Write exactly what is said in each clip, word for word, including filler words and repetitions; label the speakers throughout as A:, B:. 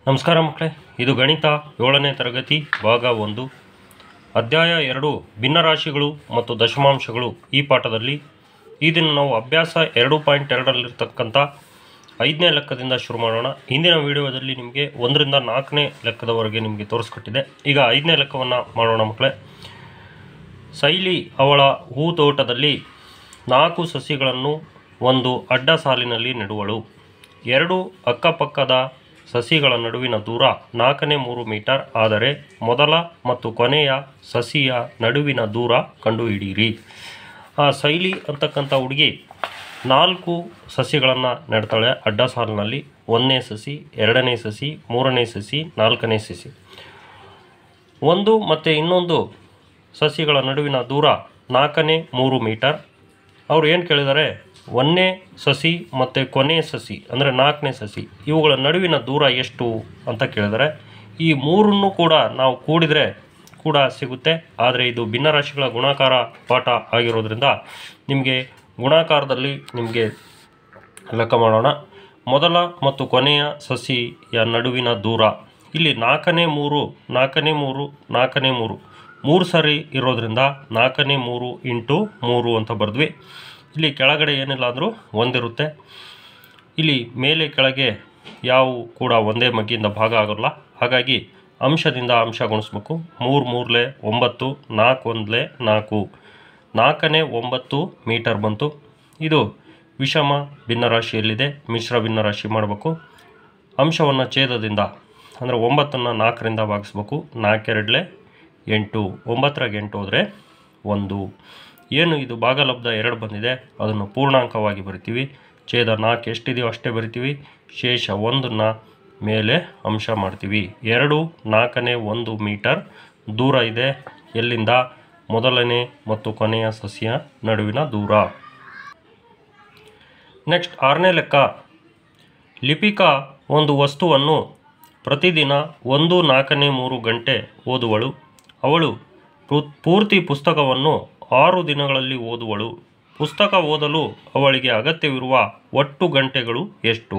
A: ನಮಸ್ಕಾರ ಮಕ್ಕಳೇ, ಇದು ಗಣಿತ ಏಳನೇ ತರಗತಿ ಭಾಗ ಒಂದು ಅಧ್ಯಾಯ ಎರಡು ಭಿನ್ನರಾಶಿಗಳು ಮತ್ತು ದಶಮಾಂಶಗಳು. ಈ ಪಾಠದಲ್ಲಿ ಈ ದಿನ ನಾವು ಅಭ್ಯಾಸ ಎರಡು ಪಾಯಿಂಟ್ ಎರಡರಲ್ಲಿರ್ತಕ್ಕಂಥ ಐದನೇ ಲೆಕ್ಕದಿಂದ ಶುರು ಮಾಡೋಣ. ಹಿಂದಿನ ವಿಡಿಯೋದಲ್ಲಿ ನಿಮಗೆ ಒಂದರಿಂದ ನಾಲ್ಕನೇ ಲೆಕ್ಕದವರೆಗೆ ನಿಮಗೆ ತೋರಿಸ್ಕೊಟ್ಟಿದೆ. ಈಗ ಐದನೇ ಲೆಕ್ಕವನ್ನು ಮಾಡೋಣ ಮಕ್ಕಳೇ. ಶೈಲಿ ಅವಳ ಹೂ ತೋಟದಲ್ಲಿ ನಾಲ್ಕು ಸಸಿಗಳನ್ನು ಒಂದು ಅಡ್ಡ ಸಾಲಿನಲ್ಲಿ ನೆಡುವಳು. ಎರಡು ಅಕ್ಕಪಕ್ಕದ ಸಸಿಗಳ ನಡುವಿನ ದೂರ ನಾಲ್ಕನೇ ಮೂರು ಮೀಟರ್ ಆದರೆ ಮೊದಲ ಮತ್ತು ಕೊನೆಯ ಸಸಿಯ ನಡುವಿನ ದೂರ ಕಂಡುಹಿಡಿಯಿರಿ. ಆ ಶೈಲಿ ಅಂತಕ್ಕಂಥ ಹುಡುಗಿ ನಾಲ್ಕು ಸಸಿಗಳನ್ನು ನೆಡ್ತಾಳೆ ಅಡ್ಡ ಸಾಲಿನಲ್ಲಿ. ಒಂದನೇ ಸಸಿ, ಎರಡನೇ ಸಸಿ, ಮೂರನೇ ಸಸಿ, ನಾಲ್ಕನೇ ಸಸಿ. ಒಂದು ಮತ್ತು ಇನ್ನೊಂದು ಸಸಿಗಳ ನಡುವಿನ ದೂರ ನಾಲ್ಕನೇ ಮೂರು ಮೀಟರ್. ಅವರು ಏನು ಕೇಳಿದ್ದಾರೆ, ಒಂದನೇ ಸಸಿ ಮತ್ತು ಕೊನೆಯ ಸಸಿ ಅಂದರೆ ನಾಲ್ಕನೇ ಸಸಿ ಇವುಗಳ ನಡುವಿನ ದೂರ ಎಷ್ಟು ಅಂತ ಕೇಳಿದರೆ, ಈ ಮೂರನ್ನು ಕೂಡ ನಾವು ಕೂಡಿದರೆ ಕೂಡ ಸಿಗುತ್ತೆ. ಆದರೆ ಇದು ಭಿನ್ನರಾಶಿಗಳ ಗುಣಾಕಾರ ಪಾಠ ಆಗಿರೋದ್ರಿಂದ ನಿಮಗೆ ಗುಣಾಕಾರದಲ್ಲಿ ನಿಮಗೆ ಲೆಕ್ಕ ಮಾಡೋಣ. ಮೊದಲ ಮತ್ತು ಕೊನೆಯ ಸಸಿಯ ನಡುವಿನ ದೂರ ಇಲ್ಲಿ ನಾಲ್ಕನೇ ಮೂರು ನಾಲ್ಕನೇ ಮೂರು ನಾಲ್ಕನೇ ಮೂರು ಮೂರು ಸರಿ ಇರೋದ್ರಿಂದ ನಾಲ್ಕನೇ ಮೂರು ಇಂಟು ಮೂರು ಅಂತ ಬರೆದ್ವಿ. ಇಲ್ಲಿ ಕೆಳಗಡೆ ಏನಿಲ್ಲ ಅಂದರೂ ಒಂದಿರುತ್ತೆ. ಇಲ್ಲಿ ಮೇಲೆ ಕೆಳಗೆ ಯಾವ ಕೂಡ ಒಂದೇ ಮಗ್ಗಿಂದ ಭಾಗ ಆಗೋಲ್ಲ. ಹಾಗಾಗಿ ಅಂಶದಿಂದ ಅಂಶ ಗುಣಿಸ್ಬೇಕು. ಮೂರು ಮೂರಲೆ ಒಂಬತ್ತು, ನಾಲ್ಕು ಒಂದಲೆ ನಾಲ್ಕು, ನಾಲ್ಕನೇ ಒಂಬತ್ತು ಮೀಟರ್ ಬಂತು. ಇದು ವಿಷಮ ಭಿನ್ನರಾಶಿಯಲ್ಲಿದೆ. ಮಿಶ್ರ ಭಿನ್ನರಾಶಿ ಮಾಡಬೇಕು. ಅಂಶವನ್ನು ಛೇದದಿಂದ ಅಂದರೆ ಒಂಬತ್ತನ್ನು ನಾಲ್ಕರಿಂದ ಭಾಗಿಸ್ಬೇಕು. ನಾಲ್ಕೆರಡಲೆ ಎಂಟು, ಒಂಬತ್ತರಾಗ ಎಂಟು ಹೋದರೆ ಒಂದು. ಏನು ಇದು ಭಾಗಲಬ್ಧ ಎರಡು ಬಂದಿದೆ ಅದನ್ನು ಪೂರ್ಣಾಂಕವಾಗಿ ಬರಿತೀವಿ. ಛೇದ ನಾಲ್ಕು ಎಷ್ಟಿದೆಯೋ ಅಷ್ಟೇ ಬರಿತೀವಿ. ಶೇಷ ಒಂದನ್ನು ಮೇಲೆ ಅಂಶ ಮಾಡ್ತೀವಿ. ಎರಡು ನಾಲ್ಕನೇ ಒಂದು ಮೀಟರ್ ದೂರ ಇದೆ. ಎಲ್ಲಿಂದ? ಮೊದಲನೇ ಮತ್ತು ಕೊನೆಯ ಸಸಿಯ ನಡುವಿನ ದೂರ. ನೆಕ್ಸ್ಟ್ ಆರನೇ ಲೆಕ್ಕ. ಲಿಪಿಕಾ ಒಂದು ವಸ್ತುವನ್ನು ಪ್ರತಿದಿನ ಒಂದು ನಾಲ್ಕನೇ ಮೂರು ಗಂಟೆ ಓದುವಳು. ಅವಳು ಪೂರ್ತಿ ಪುಸ್ತಕವನ್ನು ಆರು ದಿನಗಳಲ್ಲಿ ಓದುವಳು. ಪುಸ್ತಕ ಓದಲು ಅವಳಿಗೆ ಅಗತ್ಯವಿರುವ ಒಟ್ಟು ಗಂಟೆಗಳು ಎಷ್ಟು?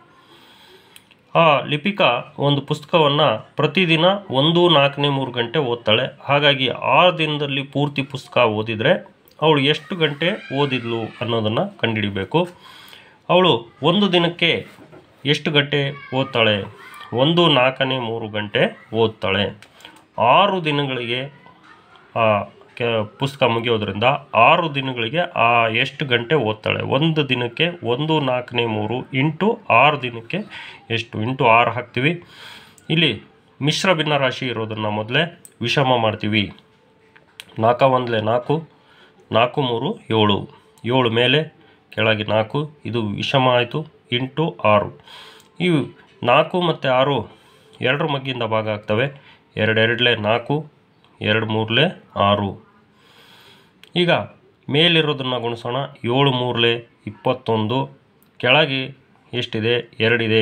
A: ಆ ಲಿಪಿಕಾ ಒಂದು ಪುಸ್ತಕವನ್ನು ಪ್ರತಿದಿನ ಒಂದು ನಾಲ್ಕನೇ ಮೂರು ಗಂಟೆ ಓದ್ತಾಳೆ. ಹಾಗಾಗಿ ಆರು ದಿನದಲ್ಲಿ ಪೂರ್ತಿ ಪುಸ್ತಕ ಓದಿದರೆ ಅವಳು ಎಷ್ಟು ಗಂಟೆ ಓದಿದ್ಲು ಅನ್ನೋದನ್ನು ಕಂಡುಹಿಡಿಬೇಕು. ಅವಳು ಒಂದು ದಿನಕ್ಕೆ ಎಷ್ಟು ಗಂಟೆ ಓದ್ತಾಳೆ? ಒಂದು ನಾಲ್ಕನೇ ಮೂರು ಗಂಟೆ ಓದ್ತಾಳೆ. ಆರು ದಿನಗಳಿಗೆ ಆ ಕೆ ಪುಸ್ತಕ ಮುಗಿಯೋದ್ರಿಂದ ಆರು ದಿನಗಳಿಗೆ ಆ ಎಷ್ಟು ಗಂಟೆ ಓದ್ತಾಳೆ? ಒಂದು ದಿನಕ್ಕೆ ಒಂದು ನಾಲ್ಕನೇ ಮೂರು ಇಂಟು ಆರು ದಿನಕ್ಕೆ ಎಷ್ಟು? ಇಂಟು ಆರು ಹಾಕ್ತೀವಿ. ಇಲ್ಲಿ ಮಿಶ್ರ ಭಿನ್ನರಾಶಿ ಇರೋದನ್ನು ಮೊದಲೇ ವಿಷಮ ಮಾಡ್ತೀವಿ. ನಾಲ್ಕು ಒಂದಲೆ ನಾಲ್ಕು, ನಾಲ್ಕು ಮೂರು ಏಳು, ಏಳು ಮೇಲೆ ಕೆಳಗೆ ನಾಲ್ಕು, ಇದು ವಿಷಮ ಆಯಿತು. ಇಂಟು ಆರು. ಇವು ನಾಲ್ಕು ಮತ್ತು ಆರು ಎರಡರ ಮಗ್ಗಿಂದ ಭಾಗ ಆಗ್ತವೆ. ಎರಡೆರಡಲೆ ನಾಲ್ಕು, ಎರಡು ಮೂರಲೆ ಆರು. ಈಗ ಮೇಲಿರೋದನ್ನು ಗುಣಿಸೋಣ. ಏಳು ಮೂರಲೆ ಇಪ್ಪತ್ತೊಂದು, ಕೆಳಗೆ ಎಷ್ಟಿದೆ? ಎರಡಿದೆ.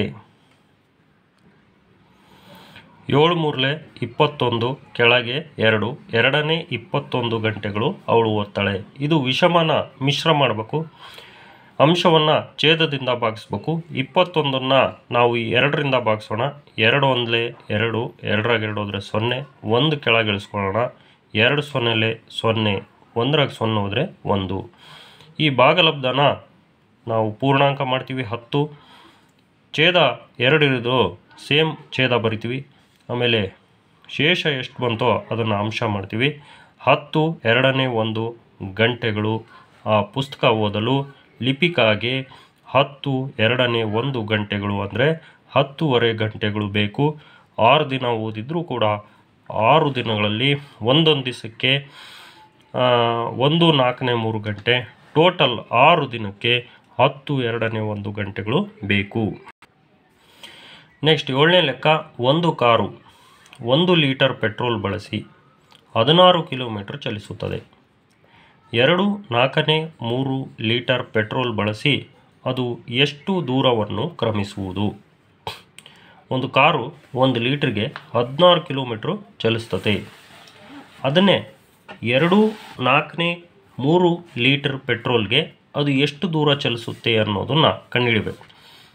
A: ಏಳು ಮೂರಲೆ ಇಪ್ಪತ್ತೊಂದು, ಕೆಳಗೆ ಎರಡು, ಎರಡನೇ ಇಪ್ಪತ್ತೊಂದು ಗಂಟೆಗಳು ಅವಳು ಓದ್ತಾಳೆ. ಇದು ವಿಷಮನ ಮಿಶ್ರ ಮಾಡಬೇಕು. ಅಂಶವನ್ನು ಛೇದದಿಂದ ಭಾಗಿಸ್ಬೇಕು. ಇಪ್ಪತ್ತೊಂದನ್ನು ನಾವು ಈ ಎರಡರಿಂದ ಭಾಗಿಸೋಣ. ಎರಡು ಒಂದಲೆ ಎರಡು, ಎರಡರಾಗ ಎರಡು ಹೋದರೆ ಸೊನ್ನೆ, ಒಂದು ಕೆಳಗೆ ಇಳಿಸ್ಕೊಳ್ಳೋಣ. ಎರಡು ಸೊನ್ನೆಲೆ ಸೊನ್ನೆ, ಒಂದರಾಗ ಸೊನ್ನೆ ಹೋದರೆ ಒಂದು. ಈ ಭಾಗಲಬ್ಧನ ನಾವು ಪೂರ್ಣಾಂಕ ಮಾಡ್ತೀವಿ. ಹತ್ತು. ಛೇದ ಎರಡು ಇರೋದು ಸೇಮ್ ಛೇದ ಬರಿತೀವಿ. ಆಮೇಲೆ ಶೇಷ ಎಷ್ಟು ಬಂತೋ ಅದನ್ನು ಅಂಶ ಮಾಡ್ತೀವಿ. ಹತ್ತು ಎರಡನೇ ಒಂದು ಗಂಟೆಗಳು ಆ ಪುಸ್ತಕ ಓದಲು ಲಿಪಿಕಾಗೆ ಹತ್ತು ಎರಡನೇ ಒಂದು ಗಂಟೆಗಳು ಅಂದರೆ ಹತ್ತೂವರೆ ಗಂಟೆಗಳು ಬೇಕು. ಆರು ದಿನ ಓದಿದ್ರೂ ಕೂಡ ಆರು ದಿನಗಳಲ್ಲಿ ಒಂದೊಂದು ದಿವಸಕ್ಕೆ ಒಂದು ನಾಲ್ಕನೇ ಮೂರು ಗಂಟೆ, ಟೋಟಲ್ ಆರು ದಿನಕ್ಕೆ ಹತ್ತು ಎರಡನೇ ಒಂದು ಗಂಟೆಗಳು ಬೇಕು. ನೆಕ್ಸ್ಟ್ ಏಳನೇ ಲೆಕ್ಕ. ಒಂದು ಕಾರು ಒಂದು ಲೀಟರ್ ಪೆಟ್ರೋಲ್ ಬಳಸಿ ಹದಿನಾರು ಕಿಲೋಮೀಟರ್ ಚಲಿಸುತ್ತದೆ. ಎರಡು ನಾಲ್ಕನೇ ಮೂರು ಲೀಟರ್ ಪೆಟ್ರೋಲ್ ಬಳಸಿ ಅದು ಎಷ್ಟು ದೂರವನ್ನು ಕ್ರಮಿಸುವುದು? ಒಂದು ಕಾರು ಒಂದು ಲೀಟ್ರಿಗೆ ಹದಿನಾರು ಕಿಲೋಮೀಟ್ರು ಚಲಿಸ್ತದೆ. ಅದನ್ನೇ ಎರಡು ನಾಲ್ಕನೇ ಮೂರು ಲೀಟರ್ ಪೆಟ್ರೋಲ್ಗೆ ಅದು ಎಷ್ಟು ದೂರ ಚಲಿಸುತ್ತೆ ಅನ್ನೋದನ್ನು ಕಂಡುಹಿಡಬೇಕು.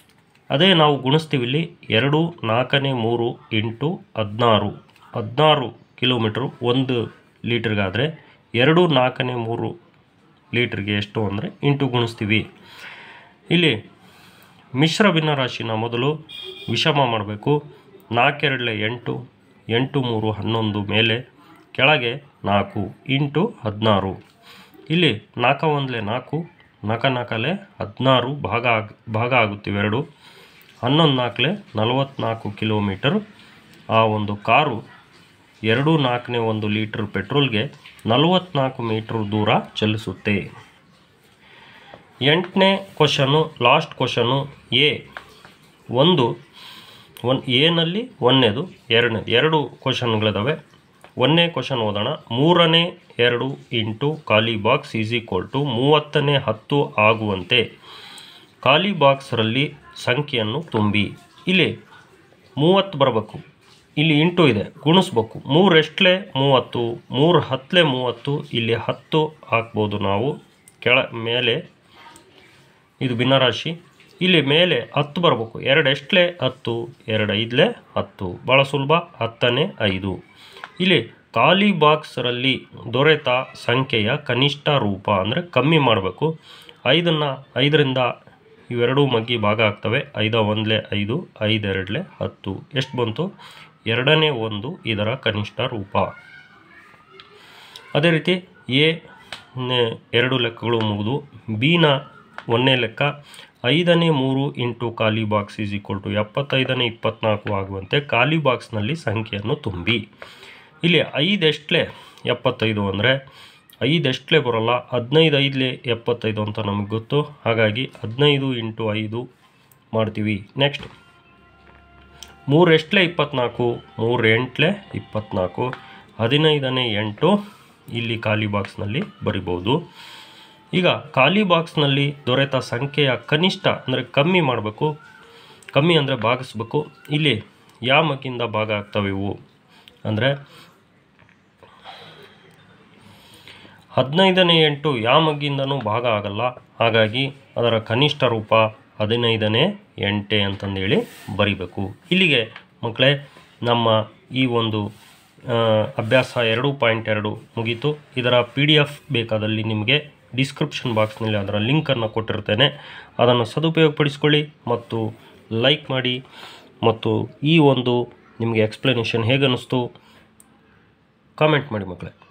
A: ಅದೇ ನಾವು ಗುಣಿಸ್ತೀವಿ ಇಲ್ಲಿ ಎರಡು ನಾಲ್ಕನೇ ಮೂರು ಇಂಟು ಹದಿನಾರು ಹದಿನಾರು ಕಿಲೋಮೀಟ್ರು ಒಂದು ಲೀಟ್ರಿಗಾದರೆ ಎರಡು ನಾಲ್ಕನೇ ಮೂರು ಲೀಟ್ರಿಗೆ ಎಷ್ಟು ಅಂದರೆ ಇಂಟು ಗುಣಿಸ್ತೀವಿ. ಇಲ್ಲಿ ಮಿಶ್ರ ಭಿನ್ನರಾಶಿನ ಮೊದಲು ವಿಷಮ ಮಾಡಬೇಕು. ನಾಲ್ಕೆರಡಲೆ ಎಂಟು, ಎಂಟು ಮೂರು ಹನ್ನೊಂದು ಮೇಲೆ ಕೆಳಗೆ ನಾಲ್ಕು ಇಂಟು ಹದಿನಾರು. ಇಲ್ಲಿ ನಾಲ್ಕ ಒಂದಲೆ ನಾಲ್ಕು, ನಾಲ್ಕ ನಾಲ್ಕಲೆ ಹದಿನಾರು ಭಾಗ ಆಗ ಭಾಗ ಆಗುತ್ತಿವೆ ಎರಡು. ಹನ್ನೊಂದು ನಾಲ್ಕಲೆ ನಲವತ್ತ್ನಾಲ್ಕು ಕಿಲೋಮೀಟರ್ ಆ ಒಂದು ಕಾರು ಎರಡು ನಾಲ್ಕನೇ ಒಂದು ಲೀಟ್ರ್ ಪೆಟ್ರೋಲ್ಗೆ ನಲವತ್ತ್ನಾಲ್ಕು ಮೀಟ್ರ್ ದೂರ ಚಲಿಸುತ್ತೆ. ಎಂಟನೇ ಕ್ವಶನು, ಲಾಸ್ಟ್ ಕ್ವಶನು ಎ ಒಂದು ಒನ್ ಎನಲ್ಲಿ ಒಂದನೇದು ಎರಡನೇದು ಎರಡು ಕ್ವಶನ್ಗಳಿದ್ದಾವೆ. ಒಂದನೇ ಕ್ವಶನ್ ಓದೋಣ. ಮೂರನೇ ಎರಡು ಇಂಟು ಖಾಲಿ ಬಾಕ್ಸ್ ಈಸ್ ಈಕ್ವಲ್ ಟು ಮೂವತ್ತನೇ ಹತ್ತು ಆಗುವಂತೆ ಖಾಲಿ ಬಾಕ್ಸ್ರಲ್ಲಿ ಸಂಖ್ಯೆಯನ್ನು ತುಂಬಿ. ಇಲ್ಲಿ ಮೂವತ್ತು ಬರಬೇಕು, ಇಲ್ಲಿ ಇಂಟು ಇದೆ ಗುಣಿಸ್ಬೇಕು. ಮೂರು ಎಷ್ಟಲೆ ಮೂವತ್ತು, ಮೂರು ಹತ್ತಲೆ ಮೂವತ್ತು, ಇಲ್ಲಿ ಹತ್ತು ಹಾಕ್ಬೋದು ನಾವು. ಕೆಳ ಮೇಲೆ ಇದು ಭಿನ್ನರಾಶಿ, ಇಲ್ಲಿ ಮೇಲೆ ಹತ್ತು ಬರಬೇಕು. ಎರಡು ಎಷ್ಟಲೆ ಹತ್ತು, ಎರಡು ಐದಲೆ ಹತ್ತು, ಭಾಳ ಸುಲಭ. ಹತ್ತನೇ ಐದು. ಇಲ್ಲಿ ಖಾಲಿ ಬಾಕ್ಸರಲ್ಲಿ ದೊರೆತ ಸಂಖ್ಯೆಯ ಕನಿಷ್ಠ ರೂಪ ಅಂದರೆ ಕಮ್ಮಿ ಮಾಡಬೇಕು. ಐದನ್ನು ಐದರಿಂದ ಇವೆರಡೂ ಮಗ್ಗಿ ಭಾಗ ಆಗ್ತವೆ. ಐದ ಒಂದಲೆ ಐದು, ಐದೆರಡಲೆ ಹತ್ತು, ಎಷ್ಟು ಬಂತು? ಎರಡನೇ ಒಂದು ಇದರ ಕನಿಷ್ಠ ರೂಪ. ಅದೇ ರೀತಿ ಎ ಎರಡು ಲೆಕ್ಕಗಳು ಮುಗಿದು. ಬಿನ ಒಂದನೇ ಲೆಕ್ಕ ಐದನೇ ಮೂರು ಇಂಟು ಖಾಲಿ ಬಾಕ್ಸ್ ಈಸ್ ಈಕ್ವಲ್ ಟು ಎಪ್ಪತ್ತೈದನೇ ಇಪ್ಪತ್ತ್ನಾಲ್ಕು ಆಗುವಂತೆ ಖಾಲಿ ಬಾಕ್ಸ್ನಲ್ಲಿ ಸಂಖ್ಯೆಯನ್ನು ತುಂಬಿ. ಇಲ್ಲಿ ಐದು ಎಷ್ಟಲೆ ಎಪ್ಪತ್ತೈದು ಅಂದರೆ ಐದು ಎಷ್ಟಲೆ ಬರೋಲ್ಲ, ಹದಿನೈದು ಐದಲೆ ಎಪ್ಪತ್ತೈದು ಅಂತ ನಮಗೆ ಗೊತ್ತು. ಹಾಗಾಗಿ ಹದಿನೈದು ಇಂಟು ಐದು ಮಾಡ್ತೀವಿ. ನೆಕ್ಸ್ಟ್ ಮೂರು ಎಷ್ಟಲೆ ಇಪ್ಪತ್ತ್ನಾಲ್ಕು, ಮೂರು ಎಂಟಲೆ ಇಪ್ಪತ್ತ್ನಾಲ್ಕು, ಹದಿನೈದನೇ ಎಂಟು ಇಲ್ಲಿ ಖಾಲಿ ಬಾಕ್ಸ್ನಲ್ಲಿ ಬರಿಬೋದು. ಈಗ ಖಾಲಿ ಬಾಕ್ಸ್ನಲ್ಲಿ ದೊರೆತ ಸಂಖ್ಯೆಯ ಕನಿಷ್ಠ ಅಂದರೆ ಕಮ್ಮಿ ಮಾಡಬೇಕು. ಕಮ್ಮಿ ಅಂದರೆ ಭಾಗಿಸ್ಬೇಕು. ಇಲ್ಲಿ ಯಾವ ಮಗ್ಗಿಂದ ಭಾಗ ಆಗ್ತವೆ ಇವು ಅಂದರೆ ಹದಿನೈದನೇ ಎಂಟು ಯಾವ ಮಗ್ಗಿಂದನೂ ಭಾಗ ಆಗಲ್ಲ. ಹಾಗಾಗಿ ಅದರ ಕನಿಷ್ಠ ರೂಪ ಹದಿನೈದನೇ ಎಂಟೆ ಅಂತಂದೇಳಿ ಬರಿಬೇಕು. ಇಲ್ಲಿಗೆ ಮಕ್ಕಳೇ ನಮ್ಮ ಈ ಒಂದು ಅಭ್ಯಾಸ ಎರಡು ಪಾಯಿಂಟ್ ಎರಡು ಮುಗೀತು. ಇದರ ಪಿ ಡಿ ಎಫ್ ಬೇಕಾದಲ್ಲಿ ನಿಮಗೆ ಡಿಸ್ಕ್ರಿಪ್ಷನ್ ಬಾಕ್ಸ್ನಲ್ಲಿ ಅದರ ಲಿಂಕನ್ನು ಕೊಟ್ಟಿರ್ತೇನೆ. ಅದನ್ನು ಸದುಪಯೋಗಪಡಿಸ್ಕೊಳ್ಳಿ ಮತ್ತು ಲೈಕ್ ಮಾಡಿ. ಮತ್ತು ಈ ಒಂದು ನಿಮಗೆ ಎಕ್ಸ್ಪ್ಲನೇಷನ್ ಹೇಗೆ ಅನ್ನಿಸ್ತು ಕಾಮೆಂಟ್ ಮಾಡಿ ಮಕ್ಕಳೇ.